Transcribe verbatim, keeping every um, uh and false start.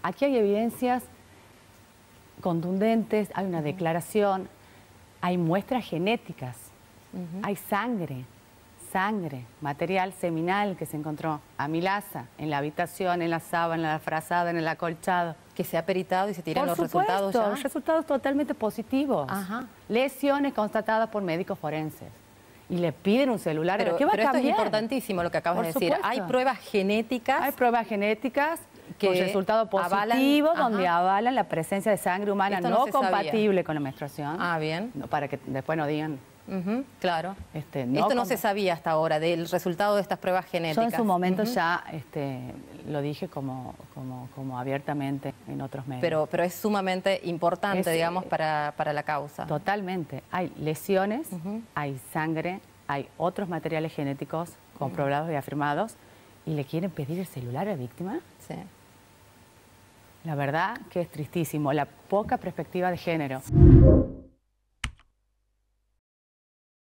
aquí hay evidencias contundentes, hay una declaración, hay muestras genéticas, uh-huh. hay sangre, sangre, material seminal que se encontró, amilasa, en la habitación, en la sábana, en la frazada, en el acolchado. Que se ha peritado y se tiran por los supuesto, resultados ya. resultados totalmente positivos. Ajá. Lesiones constatadas por médicos forenses. Y le piden un celular. Pero, ¿Qué va pero a cambiar? Esto es importantísimo lo que acabas por de decir. supuesto. Hay pruebas genéticas. Hay pruebas genéticas que con resultado positivo, avalan, donde avalan la presencia de sangre humana Esto no, no compatible sabía. con la menstruación. Ah, bien. No, para que después no digan. Uh-huh, claro. Este, no Esto no se sabía hasta ahora del resultado de estas pruebas genéticas. Yo en su momento uh-huh. ya este, lo dije como, como, como abiertamente en otros medios. Pero, pero es sumamente importante, es, digamos, para, para la causa. Totalmente. Hay lesiones, uh-huh. hay sangre, hay otros materiales genéticos comprobados uh-huh. y afirmados, y le quieren pedir el celular a la víctima. Sí. La verdad que es tristísimo, la poca perspectiva de género.